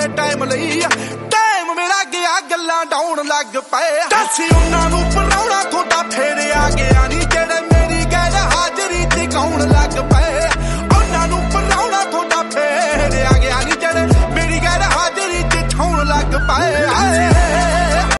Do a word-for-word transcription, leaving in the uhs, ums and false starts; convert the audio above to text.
time लई time मेरा गया गल्लां डाउन लग पे दस उन्हां नूं पराउणा थोड़ा फेर आ गया नी जेड़े मेरी गैर हाजरी च गाउण लग पे उन्हां नूं पराउणा थोड़ा फेर आ गया नी जेड़े मेरी गैर हाजरी च ठौण लग पे